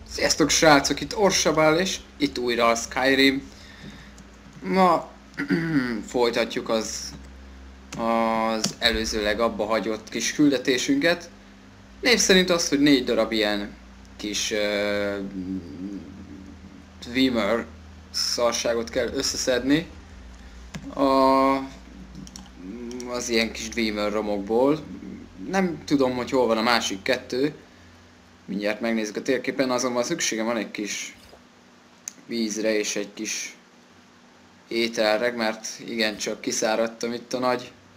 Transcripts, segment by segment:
Sziasztok srácok, itt Orsabál és itt újra a Skyrim. Ma folytatjuk az előzőleg abba hagyott kis küldetésünket. Név szerint az, hogy 4 darab ilyen kis Dwemer szarságot kell összeszedni az ilyen kis Dwemer romokból. Nem tudom, hogy hol van a másik 2. Mindjárt megnézzük a térképen, azonban szükségem van egy kis vízre és egy kis ételre, mert igencsak kiszáradtam itt a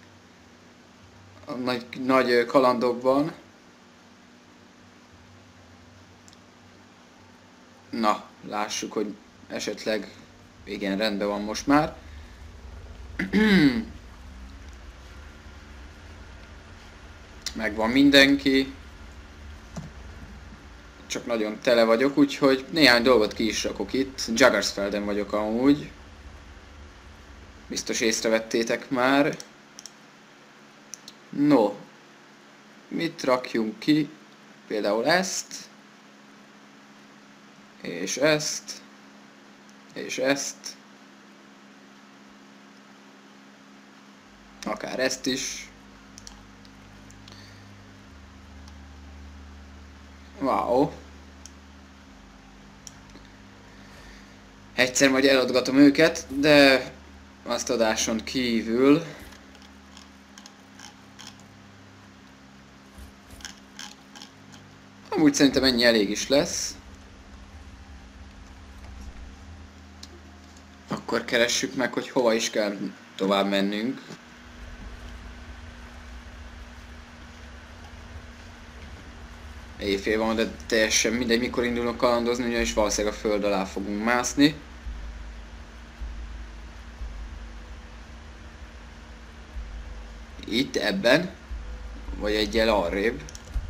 nagy kalandokban. Na, lássuk, hogy esetleg igen, rendben van most már. Megvan mindenki. Csak nagyon tele vagyok, úgyhogy néhány dolgot ki is rakok itt. Juggersfelden vagyok amúgy. Biztos észrevettétek már. No. Mit rakjunk ki? Például ezt. És ezt. És ezt. Akár ezt is. Wow. Egyszer majd eladgatom őket, de azt adáson kívül amúgy szerintem ennyi elég is lesz. Akkor keressük meg, hogy hova is kell tovább mennünk. Éjfél van, de teljesen mindegy, mikor indulunk kalandozni, ugyanis valószínűleg a föld alá fogunk mászni. Itt, ebben, vagy egyel arrébb.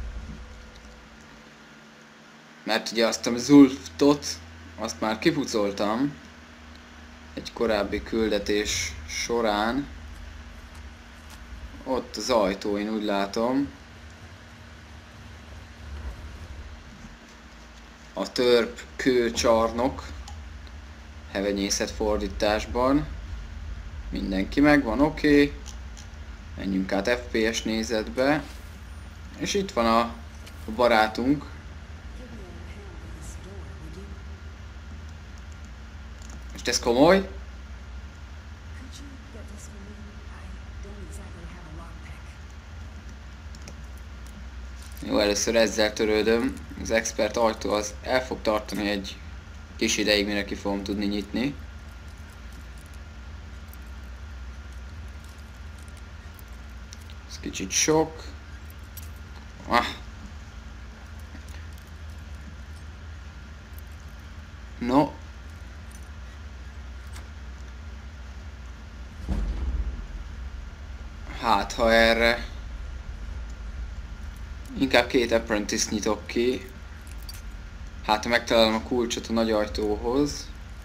Mert ugye azt a Zulftot, azt már kipucoltam egy korábbi küldetés során. Ott az ajtó, én úgy látom. A törp kőcsarnok hevenyészet fordításban. Mindenki megvan, oké. Menjünk át FPS nézetbe. És itt van a barátunk. Most ez komoly? Jó, először ezzel törődöm. Az expert ajtó az el fog tartani egy kis ideig, mire ki fogom tudni nyitni. Ez kicsit sok. No. Hát, ha erre inkább 2 apprentice nyitok ki. Hát, ha megtalálom a kulcsot a nagy ajtóhoz.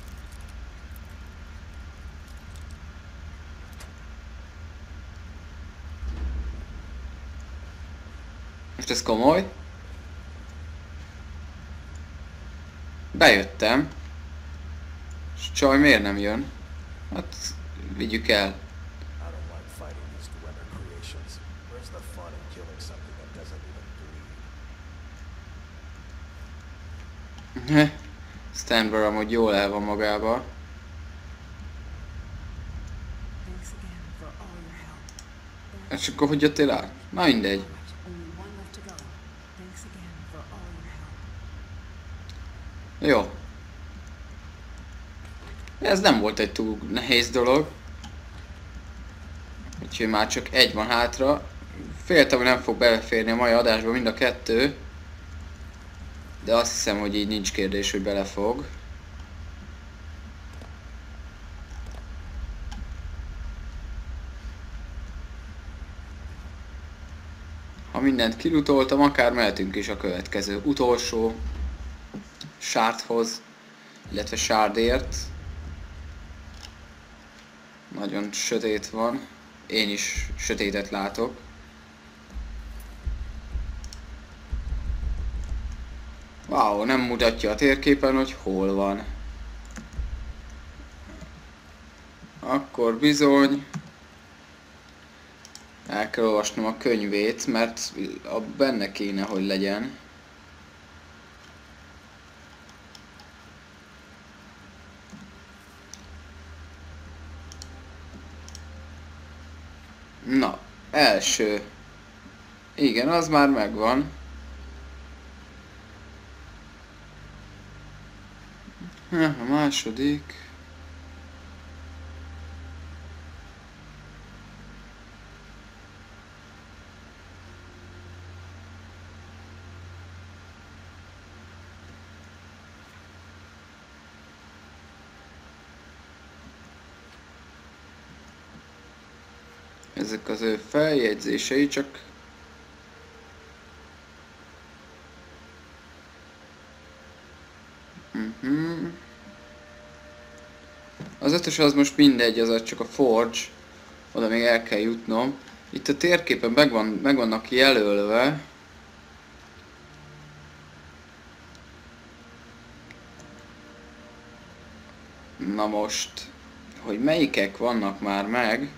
Most ez komoly. Bejöttem. És csaj miért nem jön? Hát, vigyük el. Stanborough amúgy jól el van magába. És akkor hogy jöttél át? Na mindegy. Jó. Ez nem volt egy túl nehéz dolog. Úgyhogy már csak egy van hátra. Féltem, hogy nem fog beleférni a mai adásba mind a 2. De azt hiszem, hogy így nincs kérdés, hogy belefog. Ha mindent kilutoltam, akár mehetünk is a következő utolsó sárdhoz, illetve sárdért. Nagyon sötét van. Én is sötétet látok. Wow, nem mutatja a térképen, hogy hol van. Akkor bizony el kell olvasnom a könyvét, mert benne kéne, hogy legyen. Na, első. Igen, az már megvan. A második. Ezek az ő feljegyzései, csak az ötös az most mindegy, az csak a Forge, oda még el kell jutnom. Itt a térképen meg vannak jelölve. Na most, hogy melyikek vannak már meg.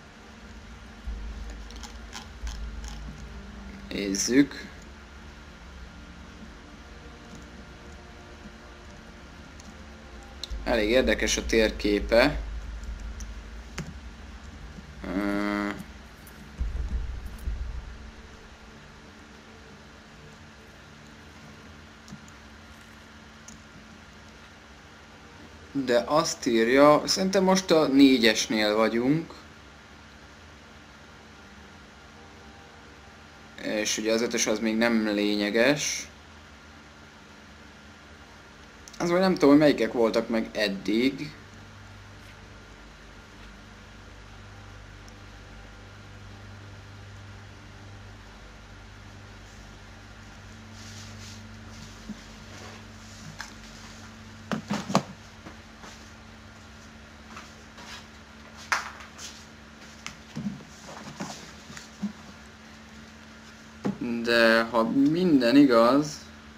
Nézzük. Elég érdekes a térképe. De azt írja, szerintem most a 4-esnél vagyunk. És ugye az 5-ös az még nem lényeges. Az vagy nem tudom, hogy melyikek voltak meg eddig. De ha minden igaz,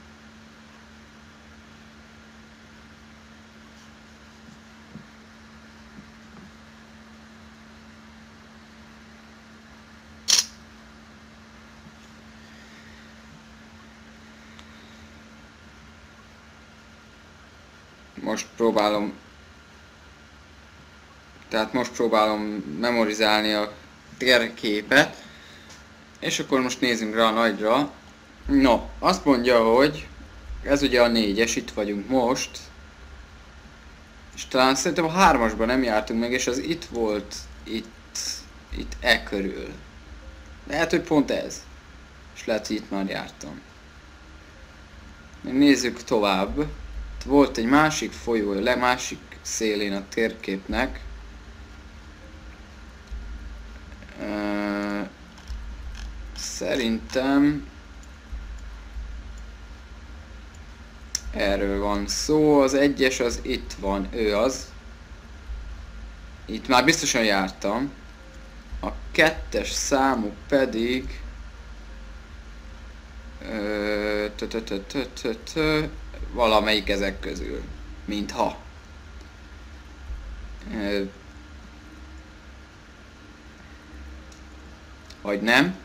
most próbálom memorizálni a térképet, és akkor most nézzünk rá a nagyra. No, azt mondja, hogy ez ugye a 4-es, itt vagyunk most, és talán szerintem a 3-asban nem jártunk meg, és az itt volt, itt e körül. Lehet, hogy pont ez. És lehet, hogy itt már jártam. Nézzük tovább. Itt volt egy másik folyó, a másik szélén a térképnek. Szerintem erről van szó, az 1-es az itt van, ő az. Itt már biztosan jártam. A 2-es számú pedig valamelyik ezek közül, mintha. Vagy nem.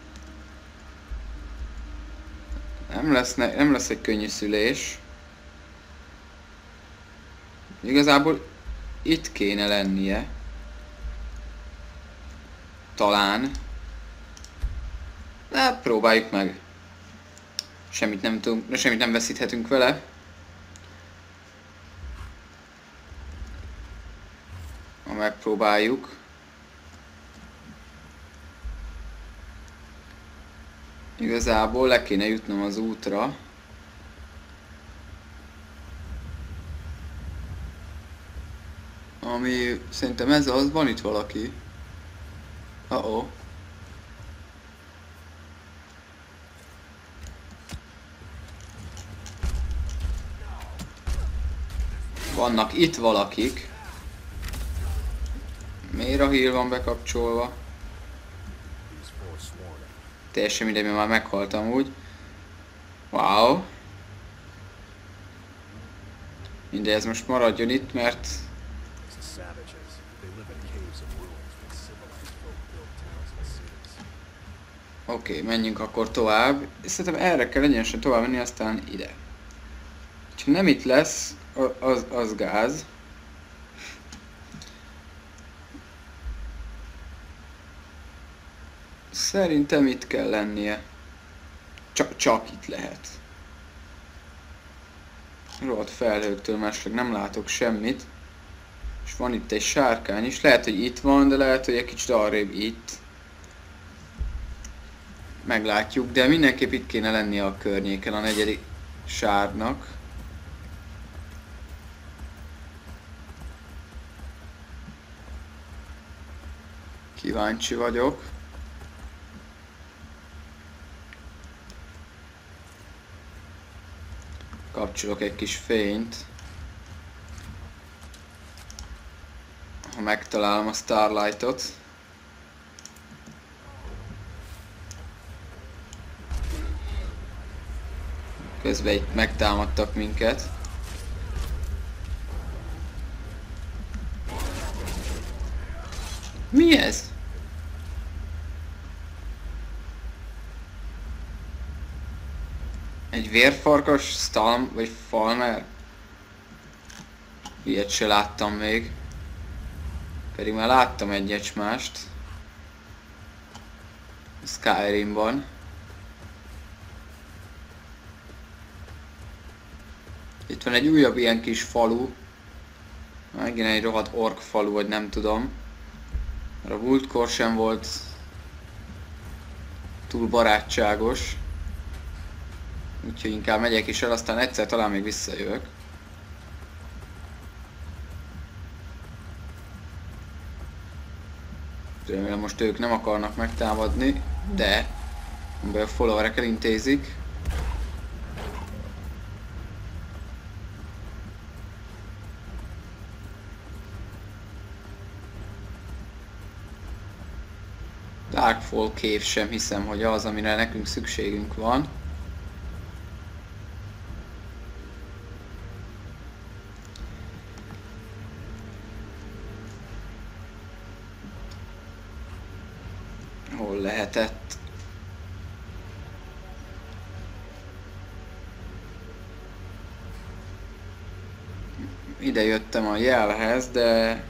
Nem lesz egy könnyű szülés. Igazából itt kéne lennie. Talán. De próbáljuk meg. Semmit nem veszíthetünk vele. Ha megpróbáljuk. Igazából le kéne jutnom az útra. Ami szerintem ez az, van itt valaki. Uh-oh. Vannak itt valakik. Miért a heal van bekapcsolva? Teljesen mindegy, mert már meghaltam úgy. Wow. Mindegy, ez most maradjon itt, mert... Oké, menjünk akkor tovább. Szerintem erre kell egyenesen tovább menni, aztán ide. Ha nem itt lesz, az gáz. Szerintem itt kell lennie. Csak itt lehet. Rohadt felhőktől másleg nem látok semmit. És van itt egy sárkány is. Lehet, hogy itt van, de lehet, hogy egy kicsit arrébb itt. Meglátjuk, de mindenképp itt kéne lennie a környéken a negyedik sárnak. Kíváncsi vagyok. Kapcsolok egy kis fényt. Ha megtalálom a Starlightot. Közben itt megtámadtak minket. Mi ez? Egy vérfarkas, Stalm vagy Falmer? Ilyet se láttam még. Pedig már láttam egy ecsmást. Skyrimban. Itt van egy újabb ilyen kis falu. Megint egy rohadt ork falu, vagy nem tudom. Mert a múltkor sem volt túl barátságos. Úgyhogy inkább megyek is el, aztán egyszer talán még visszajövök. Remélem most ők nem akarnak megtámadni, de a followerek elintézik. Darkfall Cave sem hiszem, hogy az, amire nekünk szükségünk van. Hol lehetett? Ide jöttem a jelhez, de...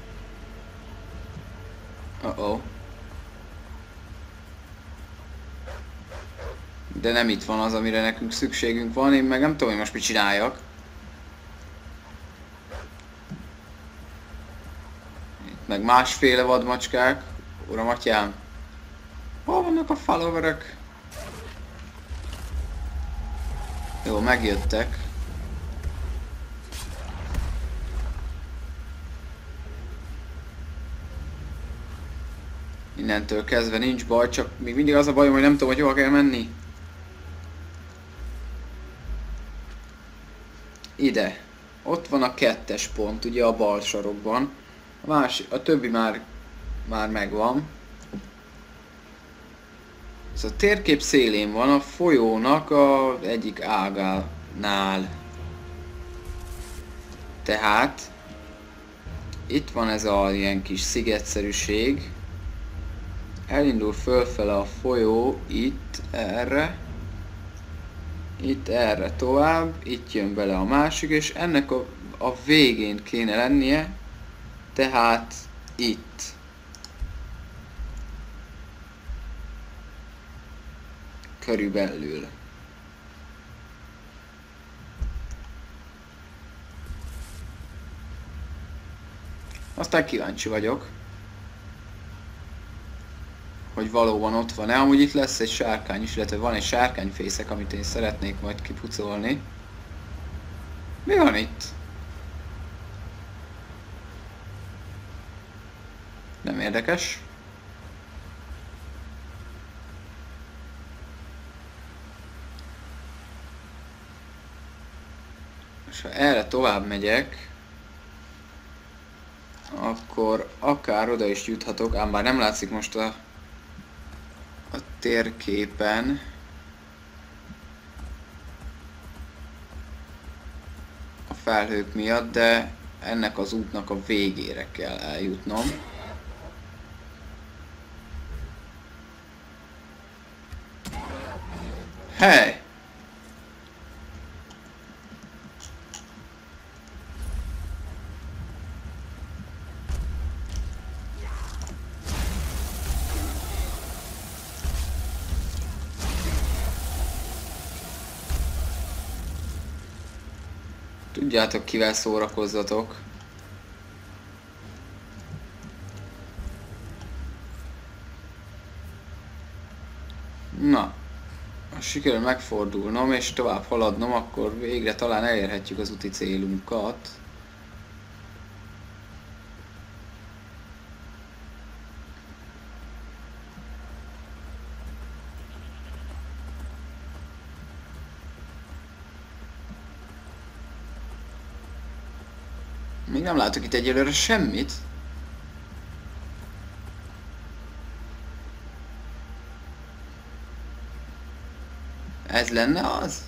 De nem itt van az, amire nekünk szükségünk van, én meg nem tudom, hogy most mit csináljak. Itt meg másféle vadmacskák. Uram, atyám. Hol vannak a followerek? Jó, megjöttek. Innentől kezdve nincs baj, csak még mindig az a bajom, hogy nem tudom, hogy hova kell menni. Ide. Ott van a 2-es pont, ugye a bal sarokban. A többi már megvan. Ez a térkép szélén van, a folyónak az egyik ágánál. Tehát itt van ez a ilyen kis szigetszerűség. Elindul fölfele a folyó, itt erre. Itt erre tovább, itt jön bele a másik, és ennek a végén kéne lennie, tehát itt. Körülbelül. Aztán kíváncsi vagyok, hogy valóban ott van-e. Amúgy itt lesz egy sárkány is, illetve van egy sárkányfészek, amit én szeretnék majd kipucolni. Mi van itt? Nem érdekes. És ha erre tovább megyek, akkor akár oda is juthatok, ám bár nem látszik most a térképen. A felhők miatt, de ennek az útnak a végére kell eljutnom. Hey! Tudjátok, kivel szórakozzatok. Na, ha sikerül megfordulnom és tovább haladnom, akkor végre talán elérhetjük az úti célunkat. Még nem látok itt egyelőre semmit. Ez lenne az?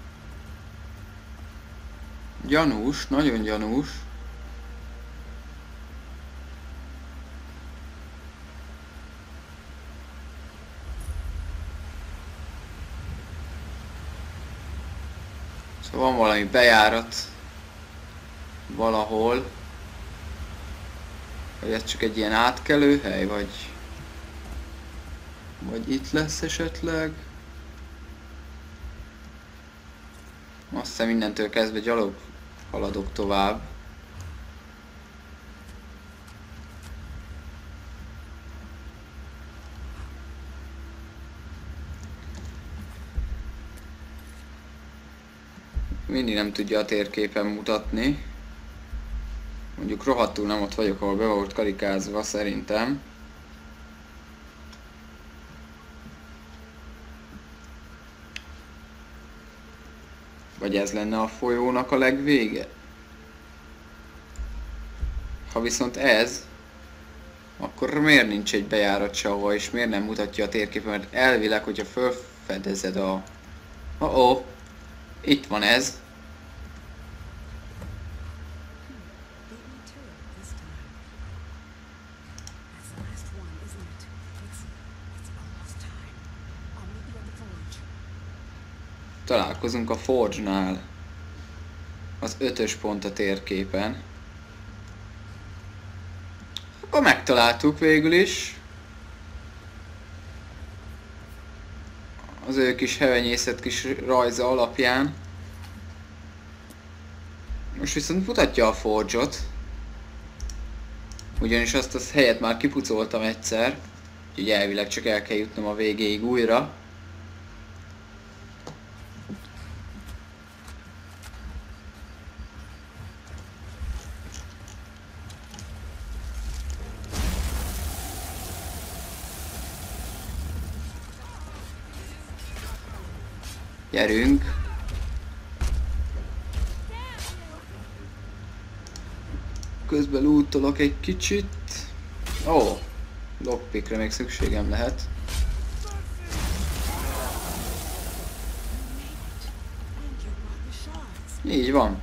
Gyanús, nagyon gyanús. Szóval van valami bejárat valahol. Vagy ez csak egy ilyen átkelőhely, vagy itt lesz esetleg. Azt hiszem innentől kezdve gyalog haladok tovább. Mindig nem tudja a térképen mutatni. Mondjuk rohadtul nem ott vagyok, ahol be volt karikázva szerintem. Vagy ez lenne a folyónak a legvége? Ha viszont ez, akkor miért nincs egy bejárat sehova, és miért nem mutatja a térképen? Mert elvileg, hogyha felfedezed a... Oh-oh! Itt van ez. Találkozunk a Forge-nál. Az 5-ös pont a térképen. Akkor megtaláltuk végül is. Az ő kis hevenyészet kis rajza alapján. Most viszont mutatja a Forge-ot. Ugyanis azt a helyet már kipucoltam egyszer. Úgyhogy elvileg csak el kell jutnom a végéig újra. Gyerünk! Közben lootolok egy kicsit. Ó, lockpickre még szükségem lehet. Így van.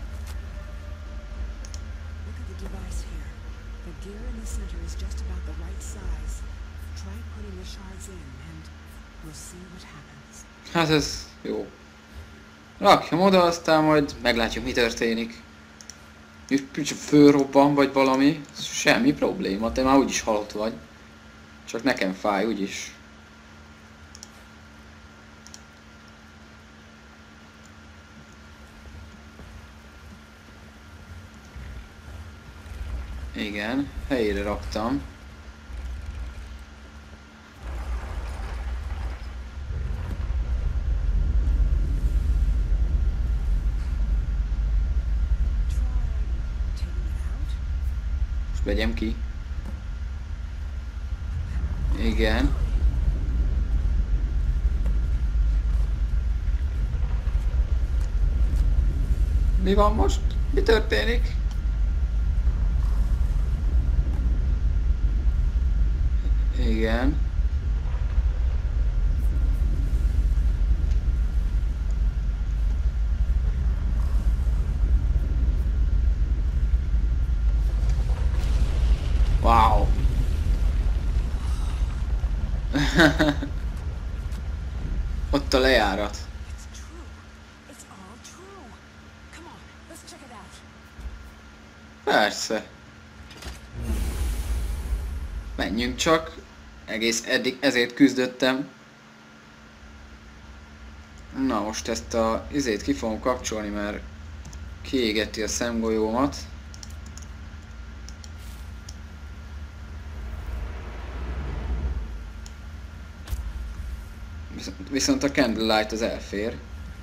Hát ez jó. Rakjam oda, aztán majd meglátjuk, mi történik. És fölrobban, vagy valami, semmi probléma, te már úgyis halott vagy. Csak nekem fáj, úgyis. Igen, helyére raktam. Vegyem ki. Igen. Mi van most? Mi történik? Igen. Ott a lejárat. Persze. Menjünk csak. Egész eddig ezért küzdöttem. Na most ezt a izét ki fogom kapcsolni, mert kiégeti a szemgolyómat. Viszont a candlelight az elfér.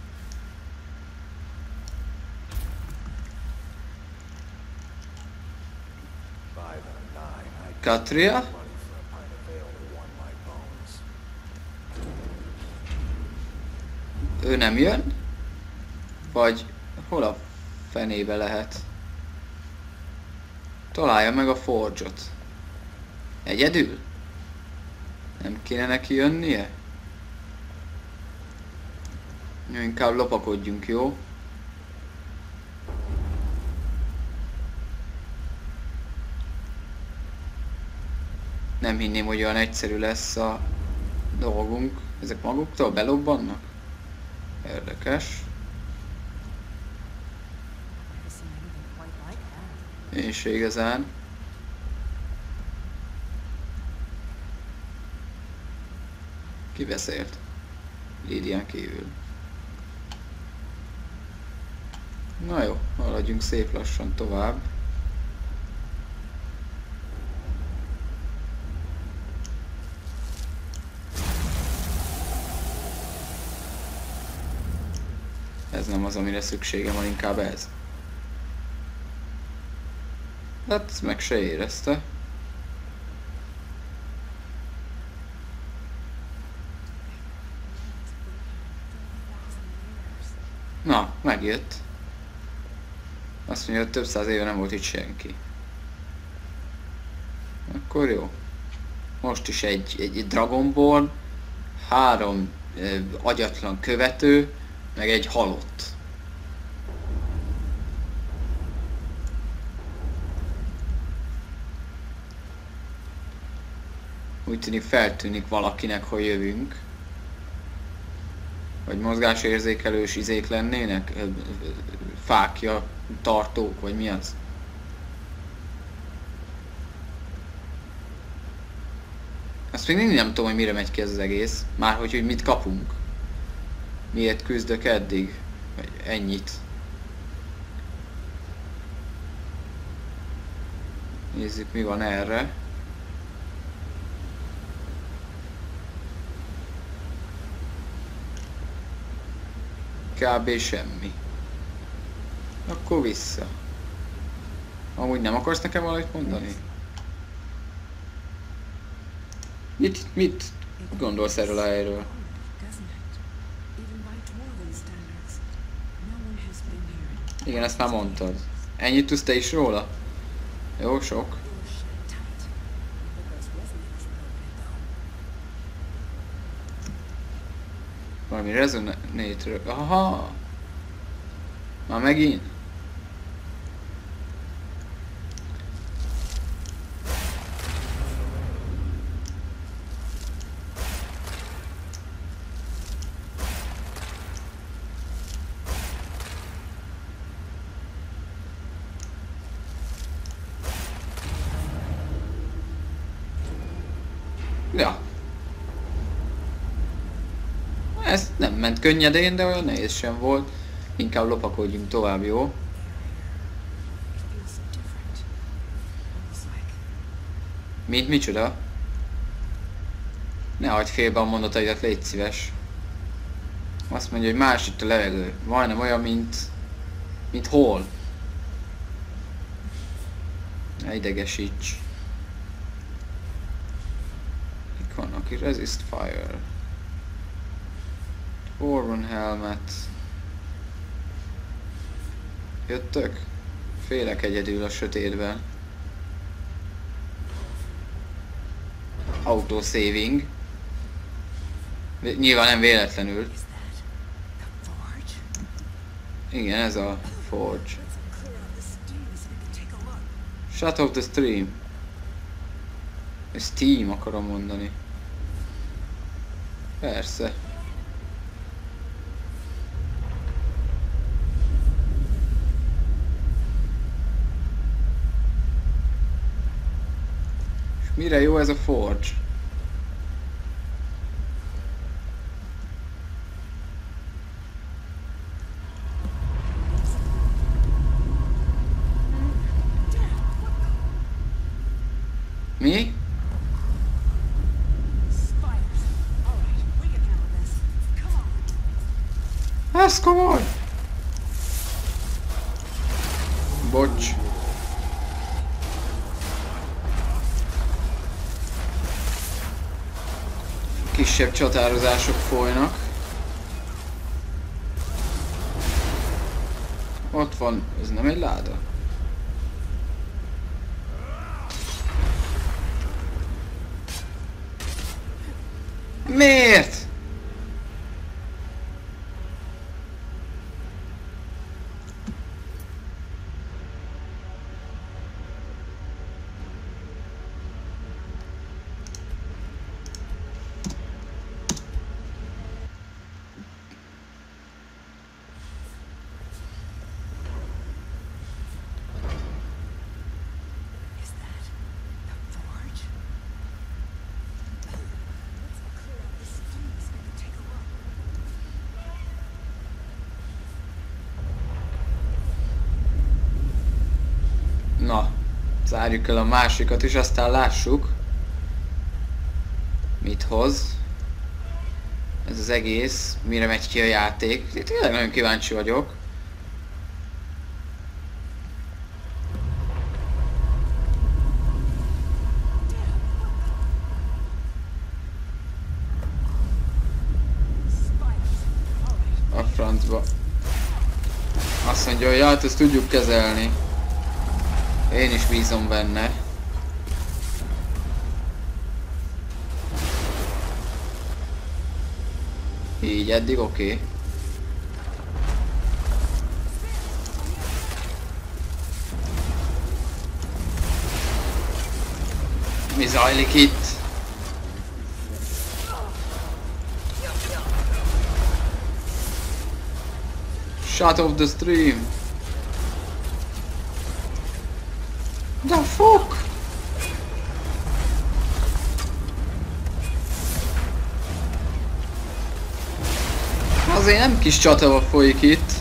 Katria? Ő nem jön? Vagy hol a fenébe lehet? Találja meg a Forge-ot. Egyedül? Nem kéne neki jönnie? Inkább lopakodjunk, jó? Nem hinném, hogy olyan egyszerű lesz a dolgunk. Ezek maguktól belobbannak? Érdekes. Én se igazán. Ki beszélt? Lídián kívül. Na jó, haladjunk szép lassan tovább. Ez nem az, amire szükségem van, inkább ez. Hát meg se érezte. Na, megjött. Azt mondja, hogy több száz éve nem volt itt senki. Akkor jó. Most is egy Dragonborn, 3 agyatlan követő, meg egy halott. Úgy tűnik, feltűnik valakinek, hogy jövünk. Vagy mozgásérzékelős izék lennének? Fákja, tartók, vagy mi az? Azt még mindig nem tudom, hogy mire megy ki ez az egész. Márhogy, hogy mit kapunk. Miért küzdök eddig? Vagy ennyit. Nézzük, mi van erre. Kb. Semmi. Akkor vissza. Amúgy nem akarsz nekem valamit mondani? Mit gondolsz erről a helyről? Igen, ezt már mondtad. Ennyit tudsz te is róla? Jó, sok. Valami rezonator. Aha! Már megint? Ja. Ez nem ment könnyedén, de olyan nehéz sem volt. Inkább lopakodjunk tovább, jó? Micsoda? Ne hagyd félbe a mondataidat, légy szíves. Azt mondja, hogy más itt a levegő. Majdnem olyan, mint hol. Ne idegesíts. Itt van, aki resist fire. Orban helmet. Jöttök? Félek egyedül a sötétben. Autosaving. Nyilván nem véletlenül. Igen, ez a Forge. Shut off the stream. Steam akarom mondani. Persze. És mire jó ez a forge? Mi? Ez komoly! Bocs. Kisebb csatározások folynak. Ott van, ez nem egy láda? Miért? Na, zárjuk el a másikat és aztán lássuk, mit hoz. Ez az egész, mire megy ki a játék. Tényleg nagyon kíváncsi vagyok. A francba. Azt mondja, hogy hát ezt tudjuk kezelni. Én is bízom benne. Így eddig oké. Mi zajlik itt? Shut off the stream. The fuck? Azért nem kis csata folyik itt.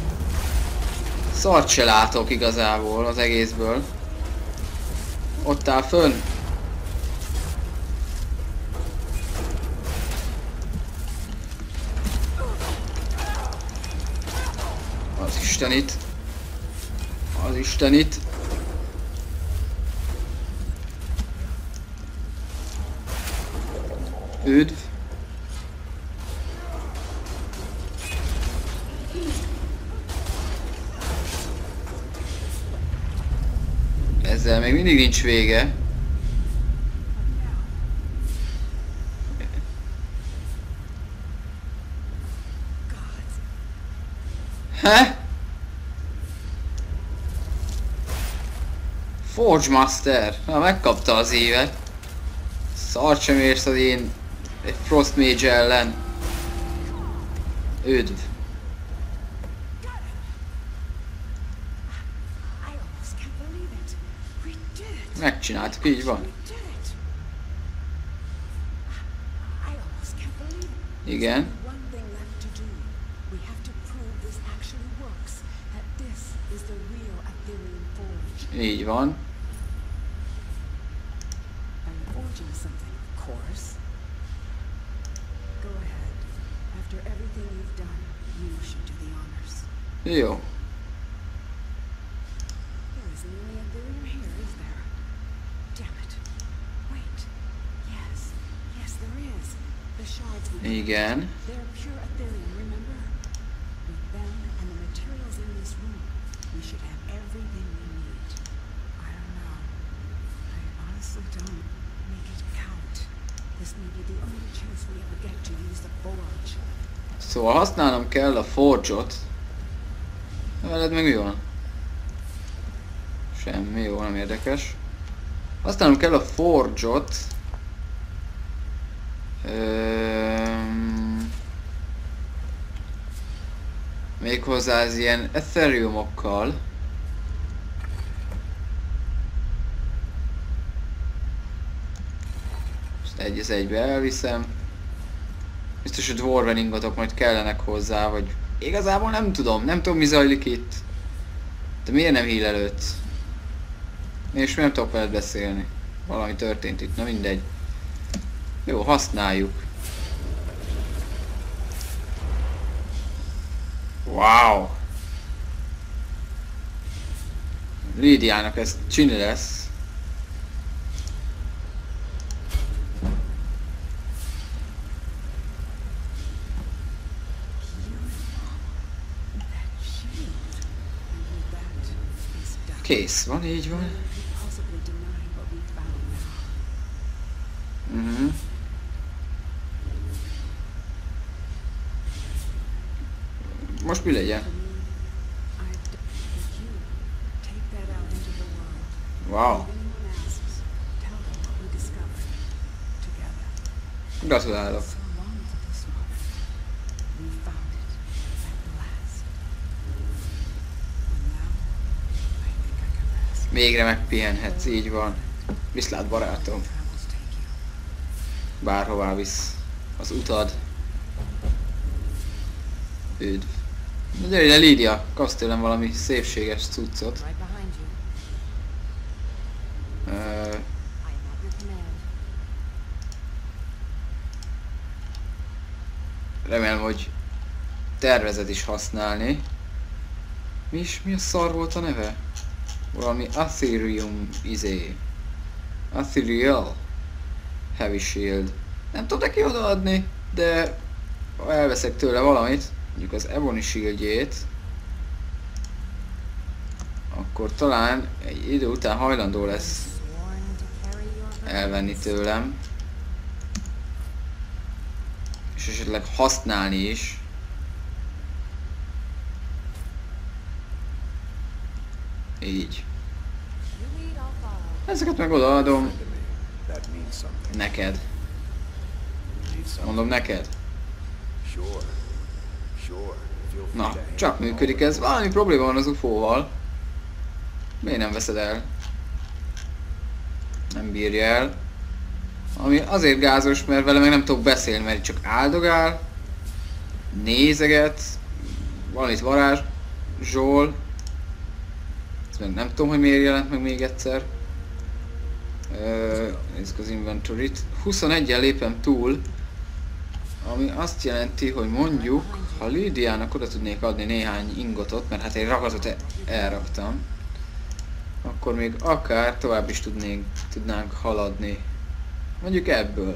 Szart se látok igazából az egészből. Ott áll fönn. Az Istenit. Az Istenit. Üdv. Ezzel még mindig nincs vége. He? Forge Master. Na, megkapta az évet. Szart sem érsz az én egy Frost Mage ellen. Üdv. Megcsináltuk, így van. Igen. Így van. Jó. Igen. Szóval használnom kell a Forge-ot. Veled meg mi van? Semmi, jó, nem érdekes. Használnom kell a Forge-ot. Méghozzá az ilyen Ethereumokkal. Most egy az egybe elviszem. Biztos, hogy Dwarven ingotok majd kellenek hozzá, vagy igazából nem tudom mi zajlik itt. De miért nem healelődsz? És nem tudok veled beszélni. Valami történt itt, na mindegy. Jó, használjuk. Wow! Lídiának ez csini lesz. Kész van, így van. Most mi legyen? Wow. Gratulálok. Végre megpihenhetsz, így van. Viszlát, barátom. Bárhová visz az utad. Üdv. Na gyere ide, Lídia, kapsz tőlem valami szépséges cuccot. Remélem, hogy tervezed is használni. Mi a szar volt a neve? Valami Aetherium izé. Aetherial Heavy Shield. Nem tudom neki odaadni, de ha elveszek tőle valamit, mondjuk az Ebony Shieldjét, akkor talán egy idő után hajlandó lesz elvenni tőlem. És esetleg használni is. Így. Ezeket meg odaadom. Neked. Mondom neked. Na, csak működik ez. Valami probléma van az UFO-val. Miért nem veszed el? Nem bírja el. Ami azért gázos, mert vele meg nem tudok beszélni, mert csak áldogál. Nézeget. Van itt varázsol. Ezt meg nem tudom, hogy miért jelent meg még egyszer. Nézzük az inventory-t. 21-en lépem túl. Ami azt jelenti, hogy mondjuk, ha Lídiának oda tudnék adni néhány ingotot, mert hát egy ragatot elraktam, akkor még akár tovább is tudnánk haladni. Mondjuk ebből.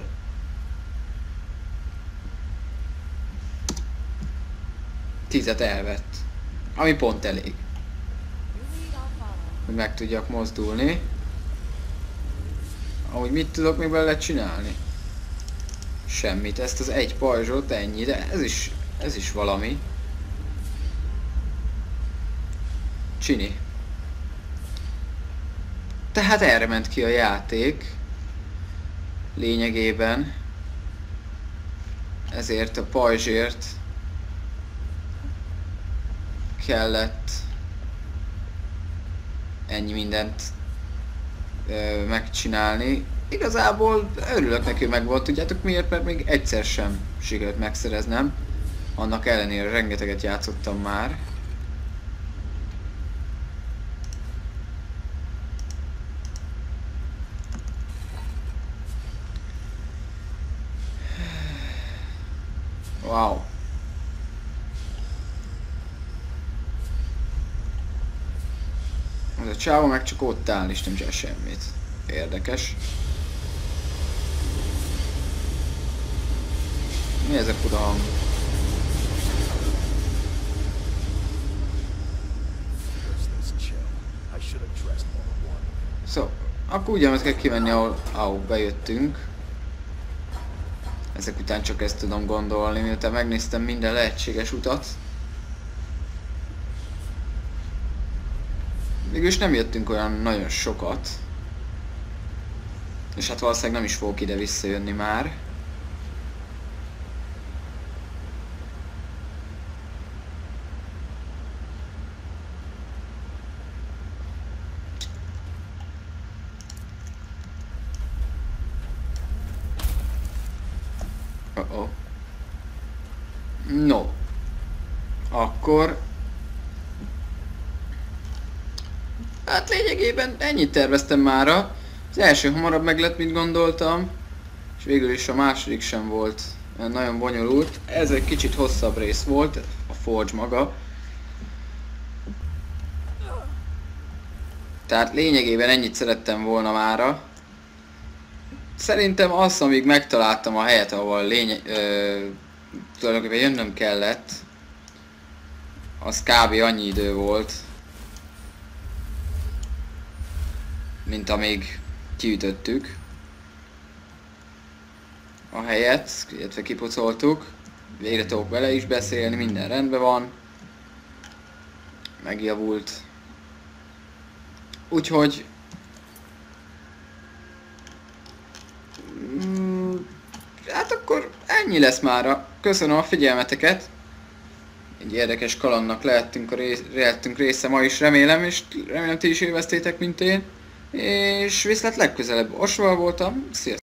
Tízet elvett. Ami pont elég. Hogy meg tudjak mozdulni. Ahogy mit tudok még belőle csinálni? Semmit. Ezt az egy pajzsot, ennyi, de ez is valami. Csini. Tehát erre ment ki a játék. Lényegében. Ezért a pajzsért kellett ennyi mindent megcsinálni. Igazából örülök neki, hogy megvolt, tudjátok miért? Mert még egyszer sem sikerült megszereznem. Annak ellenére rengeteget játszottam már. Wow. Ez a csávó meg csak ott áll és nem csinál semmit. Érdekes. Mi ez a fura hang? Szóval, akkor ugyanaz kell kimenni, ahol bejöttünk. Ezek után csak ezt tudom gondolni, miután megnéztem minden lehetséges utat. Mégis nem jöttünk olyan nagyon sokat. És hát valószínűleg nem is fogok ide visszajönni már. Oh. No. Akkor... Hát lényegében ennyit terveztem mára. Az első hamarabb meg lett, mint gondoltam. És végül is a második sem volt nagyon bonyolult. Ez egy kicsit hosszabb rész volt, a Forge maga. Tehát lényegében ennyit szerettem volna mára. Szerintem az, amíg megtaláltam a helyet, ahol tulajdonképpen jönnöm kellett, az kb. Annyi idő volt, mint amíg kiütöttük a helyet, illetve kipucoltuk. Végre tudok vele is beszélni, minden rendben van. Megjavult. Úgyhogy... hát akkor ennyi lesz mára. Köszönöm a figyelmeteket. Egy érdekes kalandnak lehettünk része ma is, remélem, és remélem ti is élveztétek, mint én. És viszlát legközelebb. Osval voltam. Sziasztok!